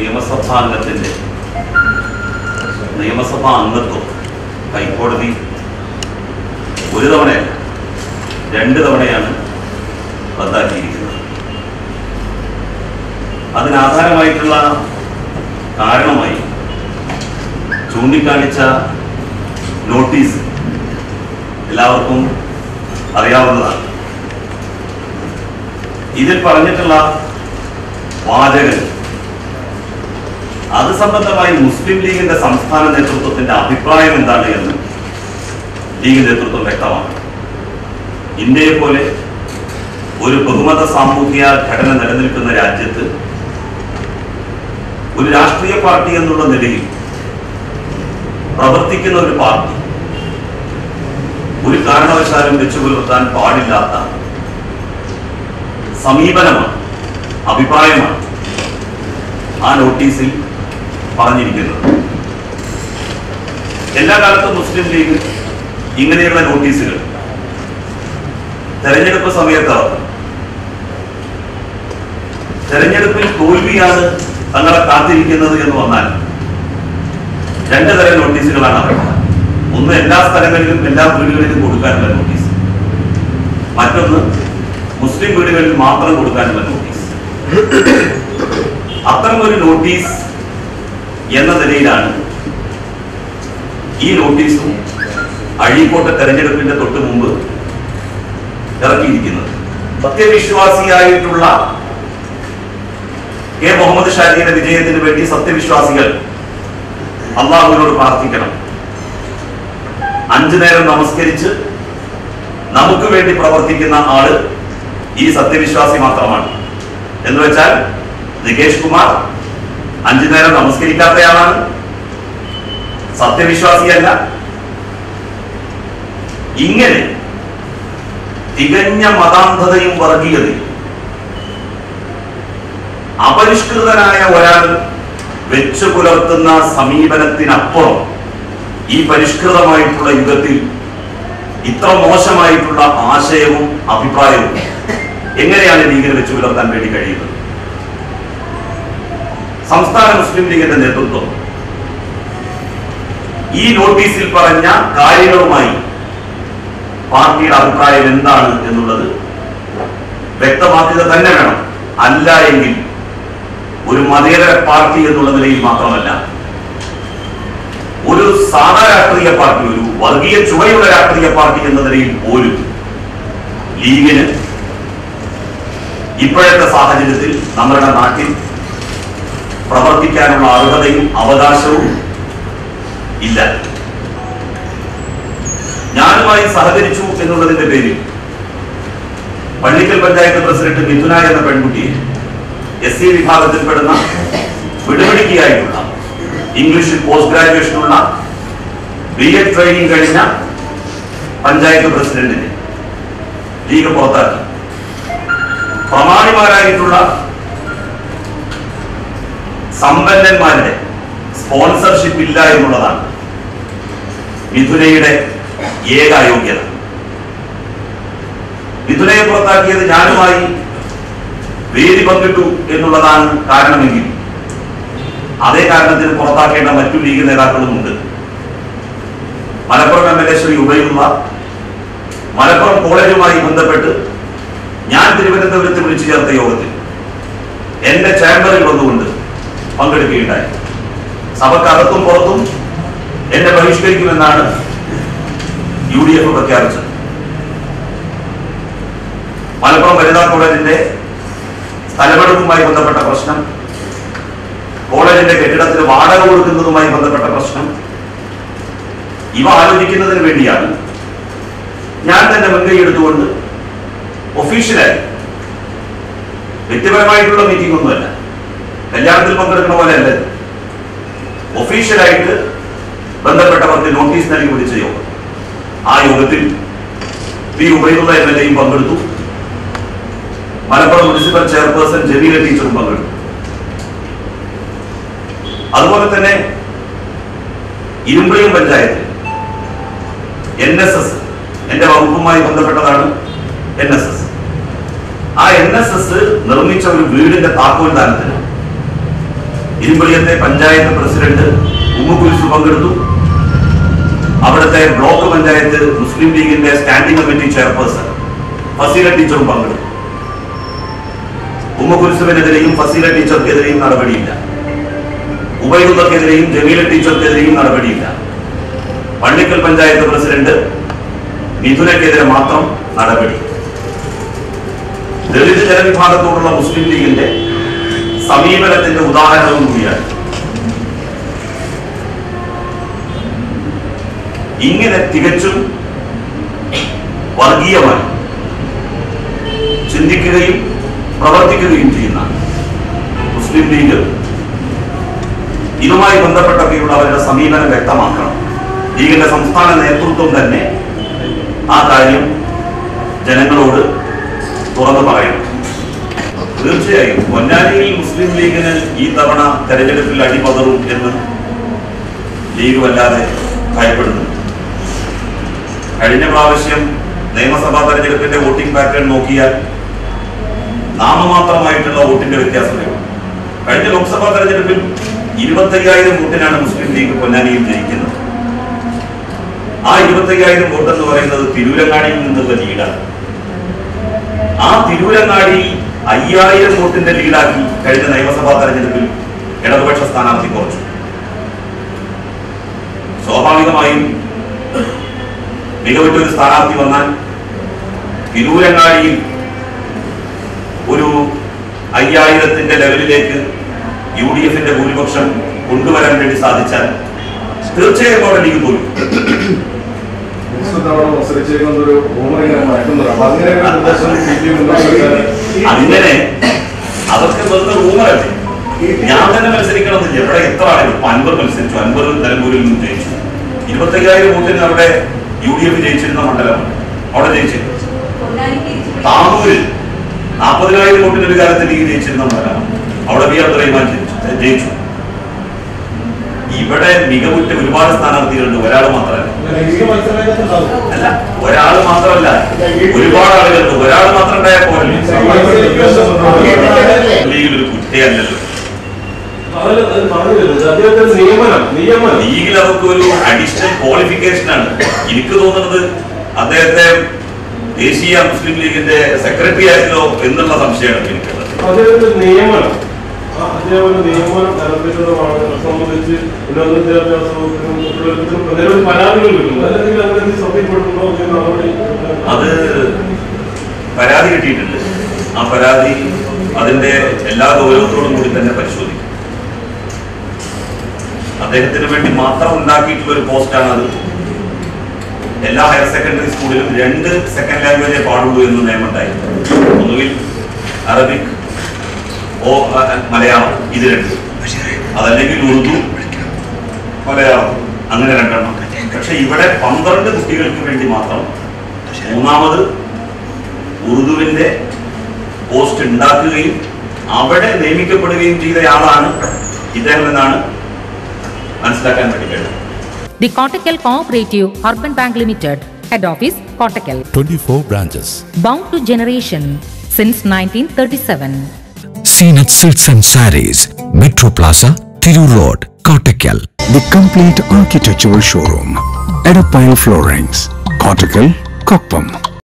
നിയമസഭാംഗത്തിൻ്റെ നിയമസഭാ അംഗത്വം ഹൈക്കോടതി ഒരു തവണയല്ല 2 തവണയാണ് റദ്ദാക്കിയിരിക്കുന്നത്. അതിനാധാരമായിട്ടുള്ള കാരണമായി ചൂണ്ടിക്കാണിച്ച നോട്ടീസ് എല്ലാവർക്കും അറിയാവുന്നതാണ്. ഇതിൽ പറഞ്ഞിട്ടുള്ള വാചകൻ അത് സംബന്ധമായി മുസ്ലിം ലീഗിന്റെ സംസ്ഥാന നേതൃത്വത്തിന്റെ അഭിപ്രായം എന്താണ് എന്ന് ലീഗ് നേതൃത്വം വ്യക്തമാണ്. ഇന്ത്യയെ പോലെ ഒരു ബഹുമത സാമൂഹിക ഘടന നിലനിൽക്കുന്ന രാജ്യത്ത് ഒരു രാഷ്ട്രീയ പാർട്ടി എന്നുള്ള നിലയിൽ പ്രവർത്തിക്കുന്ന ഒരു പാർട്ടി ഒരു കാരണവശാലും വെച്ചു പുലർത്താൻ പാടില്ലാത്ത സമീപനമാണ്, അഭിപ്രായമാണ് ആ നോട്ടീസിൽ പറഞ്ഞിരിക്കുന്നത്. എല്ലാ കാലത്തും മുസ്ലിം ലീഗ് ഇങ്ങനെയുള്ള നോട്ടീസുകൾ തെരഞ്ഞെടുപ്പ് സമയത്ത് തെരഞ്ഞെടുപ്പിൽ തോൽവിയാണ് തങ്ങളെ കാത്തിരിക്കുന്നത് എന്ന് വന്നാൽ 2 തരം നോട്ടീസുകളാണ് അവർക്ക്. ഒന്ന് എല്ലാ സ്ഥലങ്ങളിലും എല്ലാ വീടുകളിലും കൊടുക്കാനുള്ള നോട്ടീസ്, മറ്റൊന്ന് മുസ്ലിം വീടുകളിൽ മാത്രം കൊടുക്കാനുള്ള നോട്ടീസ്. അത്തരമൊരു നോട്ടീസ് എന്ന നിലയിലാണ് ഈ നോട്ടീസും അഴീക്കോട്ടെ തെരഞ്ഞെടുപ്പിന്റെ തൊട്ട് മുമ്പ് ഇറക്കിയിരിക്കുന്നത്. സത്യവിശ്വാസിയായിട്ടുള്ള കെ മുഹമ്മദ് ഷാജിയുടെ വിജയത്തിന് വേണ്ടി സത്യവിശ്വാസികൾ അള്ളാഹുവിനോട് പ്രാർത്ഥിക്കണം. 5 നേരം നമസ്കരിച്ച് നമുക്ക് വേണ്ടി പ്രവർത്തിക്കുന്ന ആള് ഈ സത്യവിശ്വാസി മാത്രമാണ്. എന്ന് വെച്ചാൽ നികേഷ് കുമാർ 5 നേരം നമസ്കരിക്കാത്തയാളാണ്, സത്യവിശ്വാസിയല്ല. ഇങ്ങനെ തികഞ്ഞ മതാന്ധതയും വർഗീയതയും അപരിഷ്കൃതനായ ഒരാൾ വെച്ചു പുലർത്തുന്ന സമീപനത്തിനപ്പുറം ഈ പരിഷ്കൃതമായിട്ടുള്ള യുഗത്തിൽ ഇത്ര മോശമായിട്ടുള്ള ആശയവും അഭിപ്രായവും എങ്ങനെയാണ് ലീഗിന് വെച്ചു പുലർത്താൻ വേണ്ടി കഴിയുന്നത്? സംസ്ഥാന മുസ്ലിം ലീഗിന്റെ നേതൃത്വം ഈ നോട്ടീസിൽ പറഞ്ഞ കാര്യങ്ങളുമായി പാർട്ടിയുടെ അഭിപ്രായം എന്താണ് എന്നുള്ളത് വ്യക്തമാക്കുക തന്നെ വേണം. അല്ല എങ്കിൽ ഒരു മതേതര പാർട്ടി എന്നുള്ള നിലയിൽ മാത്രമല്ല, ഒരു സാധാ രാഷ്ട്രീയ പാർട്ടി, ഒരു വർഗീയ ചുവയുള്ള രാഷ്ട്രീയ പാർട്ടി എന്ന നിലയിൽ പോലും ലീഗിന് ഇപ്പോഴത്തെ സാഹചര്യത്തിൽ നമ്മുടെ നാട്ടിൽ പ്രവർത്തിക്കാനുള്ള അർഹതയും അവകാശവും ഇല്ല. ഞാനുമായി സഹകരിച്ചു എന്നുള്ളതിന്റെ പേരിൽ പള്ളിക്കൽ പഞ്ചായത്ത് പ്രസിഡന്റ് മിഥുന എന്ന പെൺകുട്ടിയെ SC വിഭാഗത്തിൽപ്പെടുന്ന വിടുപിടിക്കുകയായിട്ടുള്ള ഇംഗ്ലീഷിൽ പോസ്റ്റ് ഗ്രാജുവേഷനുള്ള BEd ട്രെയിനിങ് കഴിഞ്ഞ പഞ്ചായത്ത് പ്രസിഡന്റിനെ ലീഗ് പുറത്താക്കി. പ്രമാണിമാരായിട്ടുള്ള സമ്പന്നന്മാരുടെ സ്പോൺസർഷിപ്പ് ഇല്ല എന്നുള്ളതാണ് മിഥുനയുടെ ഏക യോഗ്യത. മിഥുനയെ പുറത്താക്കിയത് ഞാനുമായി വേദി പങ്കിട്ടു എന്നുള്ളതാണ് കാരണമെങ്കിൽ അതേ കാരണത്തിന് പുറത്താക്കേണ്ട മറ്റു ലീഗ് നേതാക്കളുമുണ്ട്. മലപ്പുറം MLA ശ്രീ ഉബൈദുള്ള മലപ്പുറം കോളേജുമായി ബന്ധപ്പെട്ട് ഞാൻ തിരുവനന്തപുരത്ത് വിളിച്ചു ചേർത്ത യോഗത്തിൽ എന്റെ ചേംബറിൽ വന്നുകൊണ്ട് പങ്കെടുക്കുകയുണ്ടായി. സഭക്കകത്തും പുറത്തും എന്നെ ബഹിഷ്കരിക്കുമെന്നാണ് UDF പ്രഖ്യാപിച്ചത്. മലപ്പുറം വനിതാ കോളേജിന്റെ സ്ഥലമെടുപ്പുമായി ബന്ധപ്പെട്ട പ്രശ്നം, കോളേജിന്റെ കെട്ടിടത്തിന് വാടക കൊടുക്കുന്നതുമായി ബന്ധപ്പെട്ട പ്രശ്നം, ഇവ ആലോചിക്കുന്നതിന് വേണ്ടിയാണ് ഞാൻ തന്നെ മുൻകൈ എടുത്തുകൊണ്ട് ഒഫീഷ്യലായി, വ്യക്തിപരമായിട്ടുള്ള മീറ്റിംഗ് ഒന്നുമല്ല, കല്യാണത്തിൽ പങ്കെടുക്കുന്ന പോലെ അല്ല, ഒഫീഷ്യലായിട്ട് ബന്ധപ്പെട്ടവർക്ക് നോട്ടീസ് നൽകി വിളിച്ച യോഗം. ആ യോഗത്തിൽ പി ഉബൈദുള്ള MLA പങ്കെടുത്തു. മലപ്പുറം മുനിസിപ്പൽ ചെയർപേഴ്സൺ ജമീല ടീച്ചറും പങ്കെടുത്തു. അതുപോലെ തന്നെ ഇരുമ്പഴിയും പഞ്ചായത്തിൽ NSS, എന്റെ വകുപ്പുമായി ബന്ധപ്പെട്ടതാണ് NSS. ആ NSS നിർമ്മിച്ച ഒരു വീടിന്റെ താക്കോൽ ദാനത്തിന് ഇരുമ്പളിയത്തെ പഞ്ചായത്ത് പ്രസിഡന്റ് ഉമ്മുകുൽസു പങ്കെടുത്തു. അവിടുത്തെ ബ്ലോക്ക് പഞ്ചായത്ത് മുസ്ലിം ലീഗിന്റെ സ്റ്റാൻഡിംഗ് കമ്മിറ്റി ചെയർപേഴ്സൺ ഫസീല ടീച്ചറും പങ്കെടുത്തു. ഉമ്മുകുൽസുവിനെതിരെയും ഫസീല ടീച്ചർക്കെതിരെയും നടപടിയില്ല. ഉബൈദുള്ളക്കെതിരെയും ജമീല ടീച്ചർക്കെതിരെയും നടപടിയില്ല. പള്ളിക്കൽ പഞ്ചായത്ത് പ്രസിഡന്റ് മിഥുനക്കെതിരെ മാത്രം നടപടി. ദളിത് ജനവിഭാഗത്തോടുള്ള മുസ്ലിം ലീഗിന്റെ സമീപനത്തിന്റെ ഉദാഹരണവും കൂടിയാണ്. ഇങ്ങനെ തികച്ചും വർഗീയമായി ചിന്തിക്കുകയും പ്രവർത്തിക്കുകയും ചെയ്യുന്ന മുസ്ലിം ലീഗ് ഇതുമായി ബന്ധപ്പെട്ടൊക്കെയുള്ള അവരുടെ സമീപനം വ്യക്തമാക്കണം. ലീഗിന്റെ സംസ്ഥാന നേതൃത്വം തന്നെ ആ കാര്യം ജനങ്ങളോട് തുറന്നു പറയണം. തീർച്ചയായും പൊന്നാനിയിൽ മുസ്ലിം ലീഗിന് ഈ തവണ തെരഞ്ഞെടുപ്പിൽ അടിപതറും എന്ന് ലീഗ് വല്ലാതെ ഭയപ്പെടുന്നു. കഴിഞ്ഞ പ്രാവശ്യം നിയമസഭാ തെരഞ്ഞെടുപ്പിന്റെ വോട്ടിംഗ് പാറ്റേൺ നോക്കിയാൽ നാമമാത്രമായിട്ടുള്ള വോട്ടിന്റെ വ്യത്യാസമേ ഉള്ളൂ. കഴിഞ്ഞ ലോക്സഭാ തെരഞ്ഞെടുപ്പിൽ 25,000 വോട്ടിനാണ് മുസ്ലിം ലീഗ് പൊന്നാനിയിൽ ജയിക്കുന്നത്. ആ 25,000 വോട്ട് എന്ന് പറയുന്നത് തിരൂരങ്ങാടിയിൽ നിന്നുള്ള ലീഡാണ്. ആ തിരൂരങ്ങാടി 5,000 വോട്ടിന്റെ ലീഡാക്കി കഴിഞ്ഞ നിയമസഭാ തെരഞ്ഞെടുപ്പിൽ ഇടതുപക്ഷ സ്ഥാനാർത്ഥി കുറച്ചു. സ്വാഭാവികമായും മികവുറ്റൊരു സ്ഥാനാർത്ഥി വന്നാൽ തിരൂരങ്ങാടിയിൽ ഒരു 5,000ന്റെ ലെവലിലേക്ക് UDFന്റെ ഭൂരിപക്ഷം കൊണ്ടുവരാൻ വേണ്ടി സാധിച്ചാൽ തീർച്ചയായും അവിടെ ലീഗ് തോന്നും. അങ്ങനെ അതൊക്കെ വെറുതെ റൂമറല്ലേ. ഞാൻ തന്നെ മത്സരിക്കണമെന്നില്ല. ഇവിടെ എത്ര ആളുകൾ 50 മത്സരിച്ചു. 50 നിലമ്പൂരിൽ നിന്ന് ജയിച്ചു. 25,000 വോട്ടിന് അവിടെ UDF ജയിച്ചിരുന്ന മണ്ഡലമാണ്. അവിടെ ജയിച്ചിരുന്നു. താനൂരിൽ 40,000 വോട്ടിന് ഒരു കാലത്ത് ലീഗ് ജയിച്ചിരുന്ന മണ്ഡലമാണ്. അവിടെ വി അബ്ദുറഹിമാൻ ജയിച്ചു. ഇവിടെ മികവുറ്റ ഒരുപാട് സ്ഥാനാർത്ഥികളുണ്ട്. ഒരാൾ മാത്രമല്ല, ഒരാൾ മാത്രമല്ല, ഒരുപാട് ആളുകളുണ്ട്. ഒരാൾ മാത്രം ഉണ്ടായാൽ പോരല്ലേ. ലീഗിലൊരു കുറ്റയല്ലല്ലോ. ലീഗിൽ അവർക്ക് ഒരു അഡീഷണൽ ക്വാളിഫിക്കേഷൻ ആണ്. എനിക്ക് തോന്നുന്നത് അദ്ദേഹത്തെ ദേശീയ മുസ്ലിം ലീഗിന്റെ സെക്രട്ടറി ആയിട്ടോ എന്നുള്ള സംശയമാണ് എനിക്കുള്ളത്. നിയമനം സംബന്ധിച്ച് ഉന്നത വിദ്യാഭ്യാസ നിരവധി പരാതികൾ കിട്ടുന്നു. അത് പരാതി കിട്ടിയിട്ടുണ്ട്. ആ പരാതി അതിന്റെ എല്ലാ ഗൗരവത്തോടും കൂടി തന്നെ പരിശോധിക്കും. അദ്ദേഹത്തിന് വേണ്ടി മാത്രം ഉണ്ടാക്കിയിട്ടുള്ള ഒരു പോസ്റ്റാണ് അത്. എല്ലാ ഹയർ സെക്കൻഡറി സ്കൂളിലും 2 സെക്കൻഡ് ലാംഗ്വേജേ പാടുള്ളൂ എന്ന് നിയമമുണ്ടായി. ഒന്നുകിൽ അറബിക് മലയാളം, ഇത് 2. അതല്ലെങ്കിൽ ഉറുദു മലയാളം, അങ്ങനെ 2 പക്ഷെ ഇവിടെ 12 കുട്ടികൾക്ക് വേണ്ടി മാത്രം 3ാമത് ഉറുദുവിന്റെ പോസ്റ്റ് ഉണ്ടാക്കുകയും അവിടെ നിയമിക്കപ്പെടുകയും ചെയ്തയാളാണ് ഇദ്ദേഹം എന്നാണ് മനസ്സിലാക്കാൻ വേണ്ടി കഴിയും. The Kottakkal Cooperative Urban Bank Limited, Head Office, Kottakkal. 24 branches. Bound to generation since 1937. Seenat Silks and Sarees, Metro Plaza, Thiru Road, Kottakkal. The complete architectural showroom. Edapile Floorings, Kottakkal, Koppam.